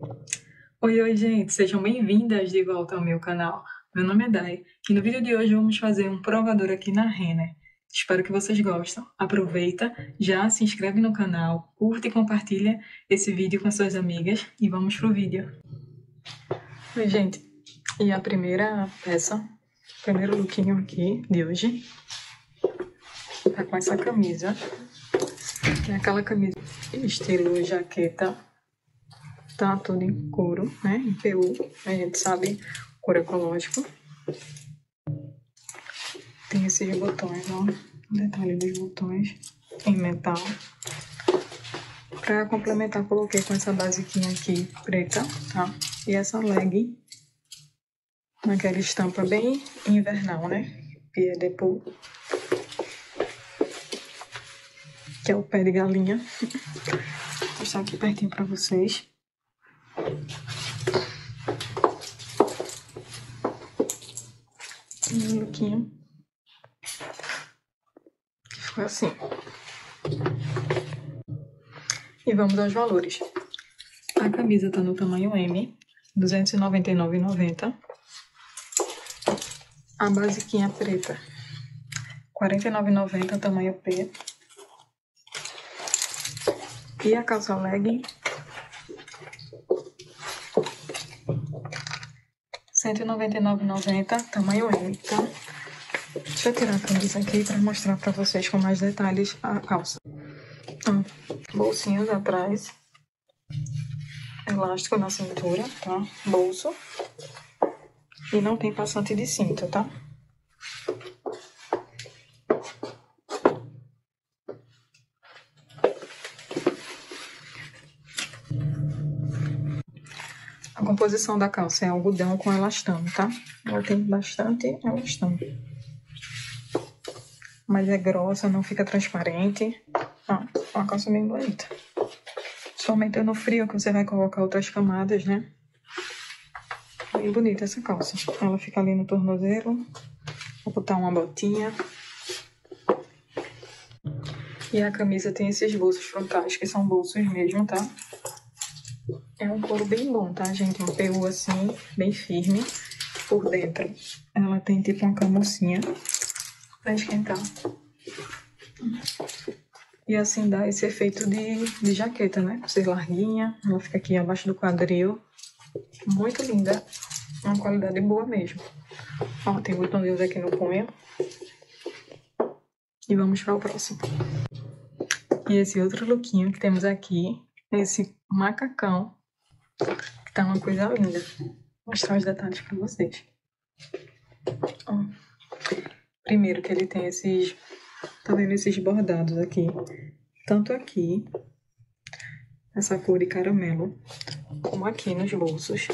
Oi, gente, sejam bem-vindas de volta ao meu canal. Meu nome é Dai e no vídeo de hoje vamos fazer um provador aqui na Renner. Espero que vocês gostem. Aproveita, já se inscreve no canal, curte e compartilha esse vídeo com suas amigas e vamos pro vídeo. Oi, gente, e a primeira peça, o primeiro lookinho aqui de hoje, tá com essa camisa, que é aquela camisa estilo jaqueta. Tá tudo em couro, né? Em PU, a gente sabe, couro ecológico. Tem esses botões, ó. O detalhe dos botões em metal. Pra complementar, coloquei com essa basiquinha aqui, preta, tá? E essa leg, naquela estampa bem invernal, né? Pied de Poule. Que é o pé de galinha. Vou mostrar aqui pertinho pra vocês. Um lookinho. Ficou assim. E vamos aos valores. A camisa tá no tamanho M, R$ 299,90. A basiquinha preta, R$ 49,90, tamanho P. E a calça leg, R$ 199,90, tamanho M, tá? Deixa eu tirar a camisa aqui para mostrar para vocês com mais detalhes a calça. Bolsinhos atrás, elástico na cintura, tá? Bolso. E não tem passante de cinto, tá? A composição da calça é algodão com elastano, tá? Ela tem bastante elastano. Mas é grossa, não fica transparente. Uma calça bem bonita. Somente no frio que você vai colocar outras camadas, né? Bem bonita essa calça. Ela fica ali no tornozelo. Vou botar uma botinha. E a camisa tem esses bolsos frontais, que são bolsos mesmo, tá? É um couro bem bom, tá, gente? Um PU assim, bem firme. Por dentro, ela tem tipo uma camucinha pra esquentar. E assim dá esse efeito de jaqueta, né? Por ser larguinha, ela fica aqui abaixo do quadril. Muito linda. Uma qualidade boa mesmo. Ó, tem botõezinhos aqui no punho. E vamos para o próximo. E esse outro lookinho que temos aqui, esse macacão, que tá uma coisa linda. Vou mostrar os detalhes para vocês. Ó. Primeiro que ele tem esses... Tá vendo esses bordados aqui? Tanto aqui, essa cor de caramelo, como aqui nos bolsos.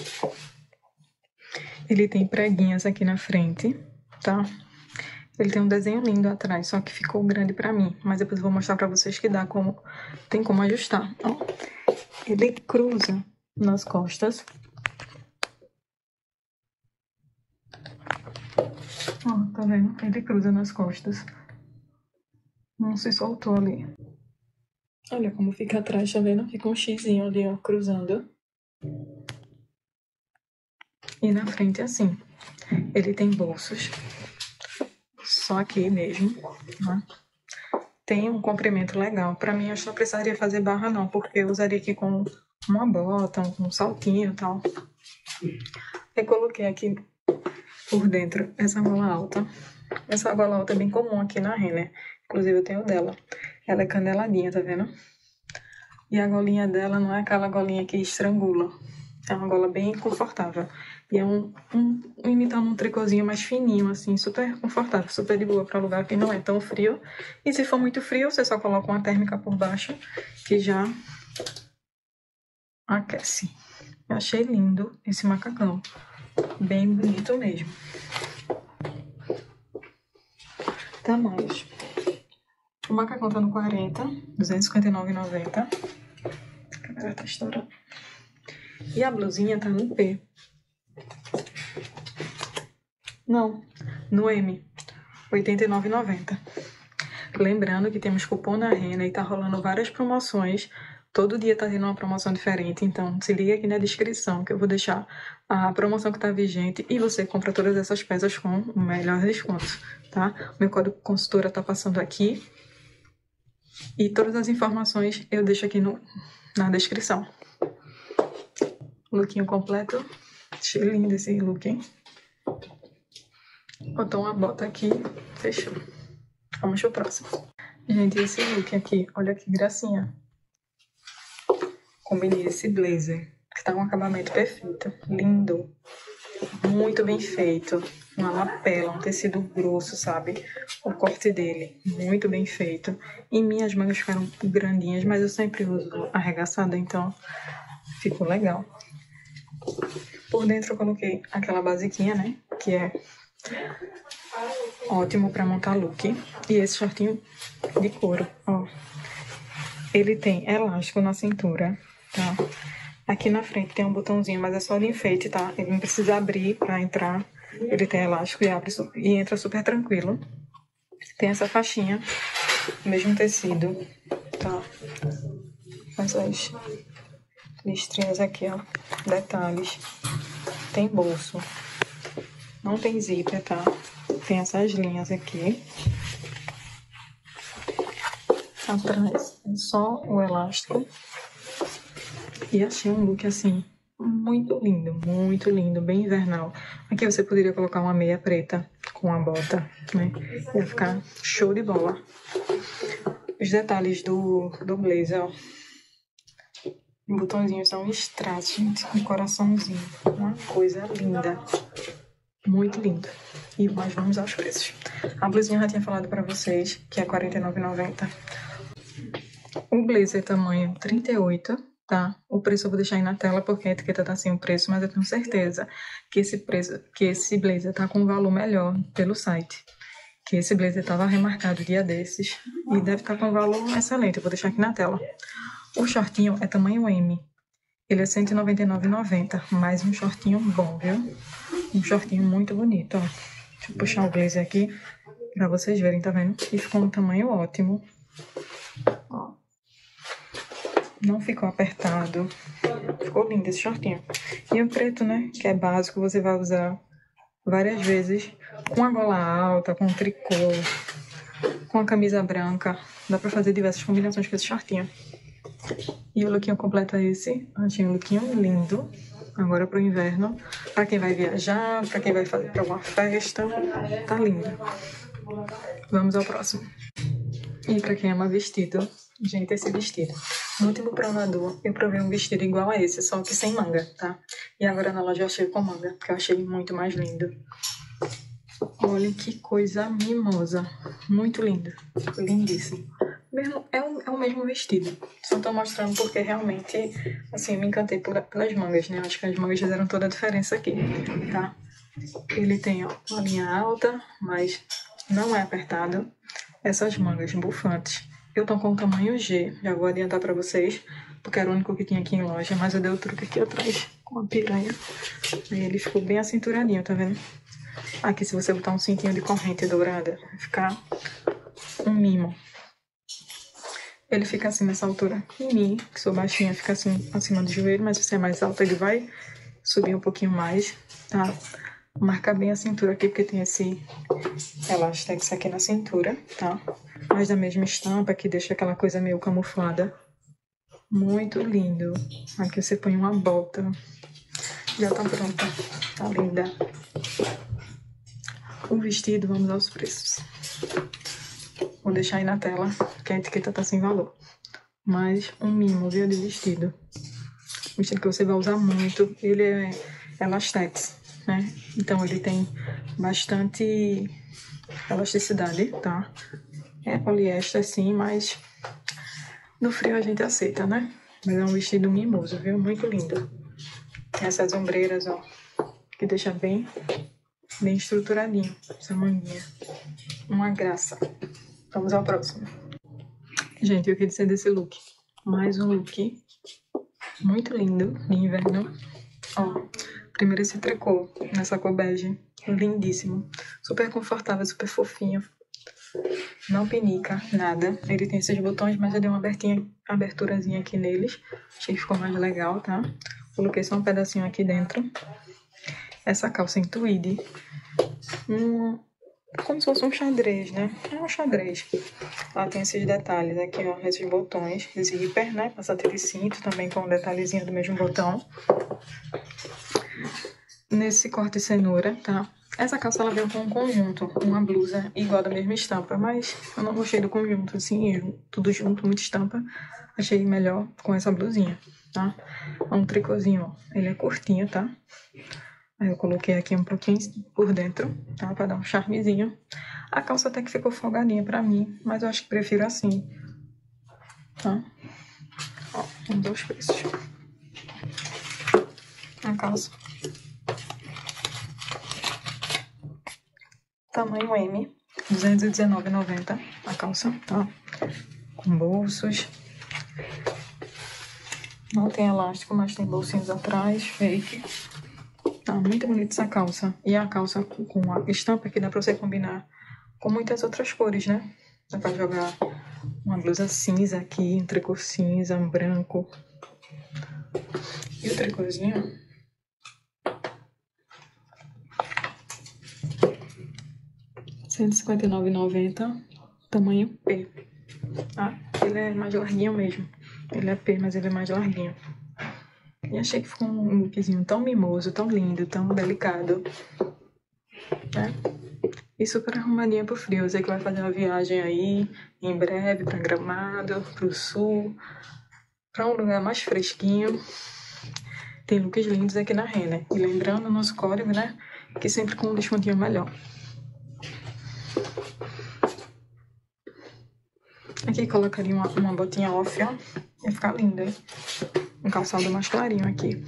Ele tem preguinhas aqui na frente, tá? Ele tem um desenho lindo atrás, só que ficou grande pra mim. Mas depois eu vou mostrar pra vocês que tem como ajustar. Ó, ele cruza nas costas. Ó, tá vendo? Ele cruza nas costas. Não se soltou ali. Olha como fica atrás, tá vendo? Fica um xizinho ali, ó, cruzando. E na frente assim. Ele tem bolsos. Só aqui mesmo, né? Tem um comprimento legal. Pra mim, acho que não precisaria fazer barra não, porque eu usaria aqui com uma bota, um saltinho e tal. Eu coloquei aqui por dentro essa gola alta. Essa gola alta é bem comum aqui na Renner. Inclusive eu tenho dela. Ela é caneladinha, tá vendo? E a golinha dela não é aquela golinha que estrangula. É uma gola bem confortável. E é imitando um tricôzinho mais fininho, assim, super confortável, super de boa para lugar que não é tão frio. E se for muito frio, você só coloca uma térmica por baixo, que já aquece. Eu achei lindo esse macacão. Bem bonito mesmo. Tamanhos. O macacão tá no 40, R$ 259,90. A câmera tá estourando. E a blusinha tá no P. Não, no M, R$ 89,90. Lembrando que temos cupom na Renner e tá rolando várias promoções Todo dia tá tendo uma promoção diferente, então se liga aqui na descrição que eu vou deixar a promoção que tá vigente e você compra todas essas peças com o melhor desconto, tá? Meu código consultora tá passando aqui e todas as informações eu deixo aqui na descrição. Lookinho completo. Achei lindo esse look, hein? Botou uma bota aqui, fechou. Vamos pro próximo. Gente, esse look aqui, olha que gracinha. Combinei esse blazer, que tá com um acabamento perfeito. Lindo. Muito bem feito. Uma lapela, um tecido grosso, sabe? O corte dele, muito bem feito. E minhas mangas ficaram grandinhas, mas eu sempre uso arregaçada, então ficou legal. Por dentro eu coloquei aquela basiquinha, né? Que é ótimo pra montar look. E esse shortinho de couro, ó. Ele tem elástico na cintura, tá? Aqui na frente tem um botãozinho, mas é só de enfeite, tá? Ele não precisa abrir pra entrar. Ele tem elástico e abre e entra super tranquilo. Tem essa faixinha, mesmo tecido, tá? Essas listrinhas aqui, ó. Detalhes. Tem bolso. Não tem zíper, tá? Tem essas linhas aqui. Atrás é só o elástico. E achei um look assim, muito lindo, bem invernal. Aqui você poderia colocar uma meia preta com a bota, né? Ia ficar show de bola. Os detalhes do blazer, ó. Os botõezinhos são strass, gente, um coraçãozinho. Uma coisa linda. Muito lindo. E mas vamos aos preços. A blusinha eu já tinha falado pra vocês, que é R$ 49,90. O blazer tamanho 38, tá? O preço eu vou deixar aí na tela porque a etiqueta tá sem o preço, mas eu tenho certeza que esse blazer tá com um valor melhor pelo site. Que esse blazer tava remarcado dia desses e deve estar com um valor excelente. Eu vou deixar aqui na tela. O shortinho é tamanho M. Ele é R$ 199,90, mais um shortinho bom, viu? Um shortinho muito bonito, ó. Deixa eu puxar o blazer aqui pra vocês verem, tá vendo? E ficou um tamanho ótimo. Ó. Não ficou apertado. Ficou lindo esse shortinho. E o preto, né? Que é básico, você vai usar várias vezes. Com a gola alta, com tricô, com a camisa branca. Dá pra fazer diversas combinações com esse shortinho. E o lookinho completo é esse. Achei um lookinho lindo. Agora pro inverno. Pra quem vai viajar, pra quem vai fazer pra alguma festa. Tá lindo. Vamos ao próximo. E pra quem ama vestido, gente, esse vestido. No último provador, eu provei um vestido igual a esse, só que sem manga, tá? E agora na loja eu achei com manga, porque eu achei muito mais lindo. Olha que coisa mimosa. Muito lindo. Lindíssimo. É o mesmo vestido. Só tô mostrando porque realmente, assim, me encantei pelas mangas, né? Acho que as mangas fizeram toda a diferença aqui, tá? Ele tem, ó, uma linha alta, mas não é apertado. Essas mangas bufantes. Eu tô com o tamanho G, já vou adiantar pra vocês, porque era o único que tinha aqui em loja, mas eu dei o truque aqui atrás com a piranha. Aí ele ficou bem acinturadinho, tá vendo? Aqui, se você botar um cintinho de corrente dourada, vai ficar um mimo. Ele fica assim nessa altura. Em mim, que sou baixinha, fica assim acima do joelho, mas se você é mais alta, ele vai subir um pouquinho mais, tá? Marca bem a cintura aqui, porque tem esse elastex aqui na cintura, tá? Mas da mesma estampa, que deixa aquela coisa meio camuflada. Muito lindo. Aqui você põe uma bota. Já tá pronta. Tá linda. O vestido, vamos aos preços. Vou deixar aí na tela, que a etiqueta tá sem valor. Mas um mimo, viu, de vestido. Vestido que você vai usar muito. Ele é elastex, né? Então ele tem bastante elasticidade, tá? É poliéster sim, mas no frio a gente aceita, né? Mas é um vestido mimoso, viu? Muito lindo. Tem essas ombreiras, ó, que deixa bem estruturadinho essa manguinha. Uma graça. Vamos ao próximo. Gente, eu queria dizer desse look. Mais um look muito lindo de inverno. Ó, primeiro esse tricô nessa cor bege. Lindíssimo. Super confortável, super fofinho. Não pinica, nada. Ele tem esses botões, mas eu dei uma aberturazinha aqui neles. Achei que ficou mais legal, tá? Coloquei só um pedacinho aqui dentro. Essa calça em tweed. Como se fosse um xadrez, né? É um xadrez. Ela tem esses detalhes aqui, ó. Esses botões. Zíper, né? Passadeira de cinto também com um detalhezinho do mesmo botão. Nesse corte de cenoura, tá? Essa calça ela veio com um conjunto, uma blusa igual da mesma estampa, mas eu não gostei do conjunto, assim, tudo junto, muita estampa. Achei melhor com essa blusinha, tá? Um tricôzinho, ó. Ele é curtinho, tá? Aí eu coloquei aqui um pouquinho por dentro, tá? Pra dar um charmezinho. A calça até que ficou folgadinha pra mim, mas eu acho que prefiro assim, tá? Ó, vamos ver os preços. A calça. Tamanho M, R$219,90 a calça, tá? Com bolsos. Não tem elástico, mas tem bolsinhos atrás, fake. Tá muito bonita essa calça. E a calça com a estampa que dá pra você combinar com muitas outras cores, né? Dá pra jogar uma blusa cinza aqui, um tricô cinza, um branco. E o tricôzinho... R$159,90, tamanho P. Ah, ele é mais larguinho mesmo. Ele é P, mas ele é mais larguinho. E achei que ficou um lookzinho tão mimoso, tão lindo, tão delicado, né? E super arrumadinha pro frio. Você que vai fazer uma viagem aí, em breve, pra Gramado, pro sul, pra um lugar mais fresquinho. Tem looks lindos aqui na Renner. E lembrando o nosso código, né? Que sempre com um descontinho melhor. Aqui colocaria uma botinha off, ó. Ia ficar linda, hein? Um calçado mais clarinho aqui.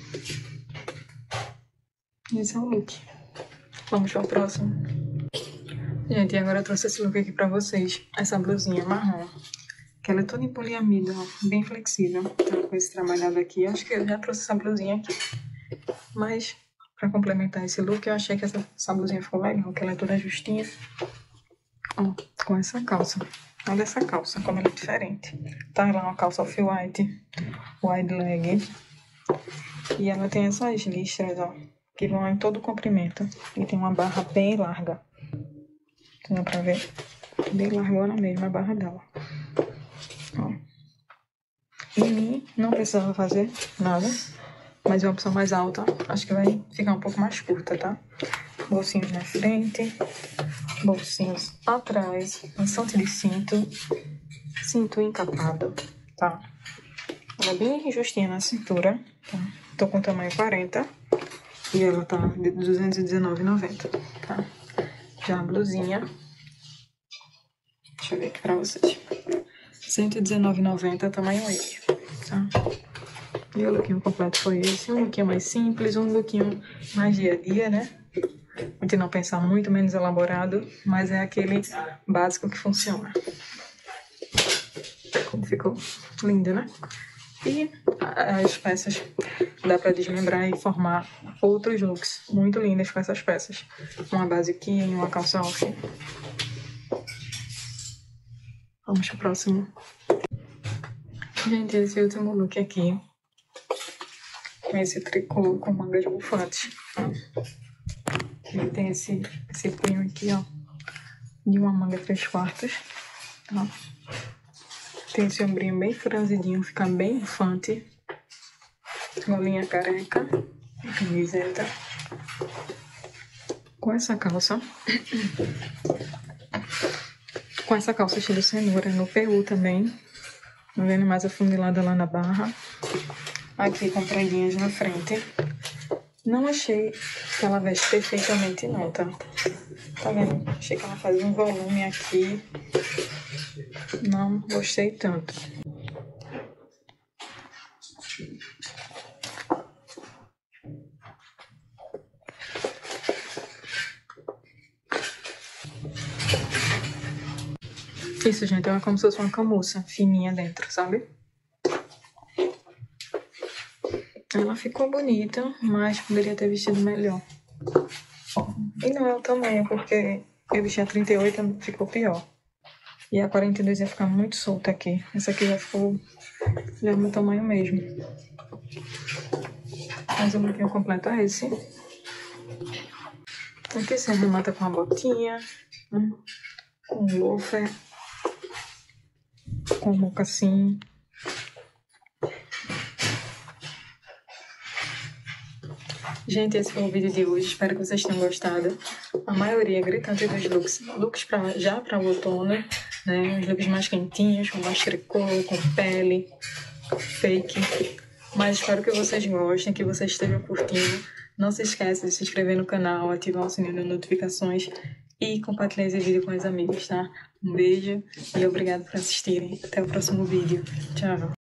Esse é o look. Vamos para o próximo. Gente, agora eu trouxe esse look aqui pra vocês. Essa blusinha marrom. Que ela é toda em poliamida, ó. Bem flexível. Tá com esse trabalhado aqui. Acho que eu já trouxe essa blusinha aqui. Mas, pra complementar esse look, eu achei que essa blusinha ficou legal. Que ela é toda justinha. Ó, com essa calça. Olha essa calça, como ela é diferente. Tá lá uma calça off-white, wide leg. E ela tem essas listras, ó, que vão em todo o comprimento. E tem uma barra bem larga. Dá pra ver? Bem largona mesmo a barra dela. Ó. Em mim, não precisava fazer nada. Mas é uma opção mais alta. Acho que vai ficar um pouco mais curta, tá? Bolsinhos na frente. Bolsinhos atrás, bastante de cinto, cinto encapado, tá? Ela é bem justinha na cintura, tá? Tô com tamanho 40 e ela tá de R$219,90, tá? Já a blusinha, deixa eu ver aqui pra vocês, R$119,90, tamanho M, tá? E o lookinho completo foi esse, um lookinho mais simples, um lookinho mais dia a dia, né? A gente não pensar muito, menos elaborado, mas é aquele básico que funciona. Como ficou lindo, né? E as peças dá pra desmembrar e formar outros looks muito lindos com essas peças. Uma basiquinha e uma calça off. Vamos pro próximo. Gente, esse último look aqui. Com esse tricô com mangas bufantes. Ele tem esse punho aqui, ó, de uma manga 3/4, tá? Tem esse ombrinho bem franzidinho, fica bem bufante. Golinha careca, camiseta. Com essa calça. Com essa calça estilo cenoura no PU também. Tá vendo? Mais afunilada lá na barra. Aqui com preguinhas na frente. Não achei que ela veste perfeitamente não, tá? Tá vendo? Achei que ela fazia um volume aqui. Não gostei tanto. Isso, gente, é como se fosse uma camurça fininha dentro, sabe? Ela ficou bonita, mas poderia ter vestido melhor. E não é o tamanho, porque eu vesti a 38 ficou pior. E a 42 ia ficar muito solta aqui. Essa aqui já ficou do meu tamanho mesmo. Mas o lookinho completo é esse. Aqui se arremata com a botinha, com um loafer, com um mocassim. Gente, esse foi o vídeo de hoje. Espero que vocês tenham gostado. A maioria gritante dos looks já para o outono, né? Os looks mais quentinhos, com mais tricô, com pele, fake. Mas espero que vocês gostem, que vocês estejam curtindo. Não se esqueça de se inscrever no canal, ativar o sininho de notificações e compartilhar esse vídeo com os amigos, tá? Um beijo e obrigado por assistirem. Até o próximo vídeo. Tchau!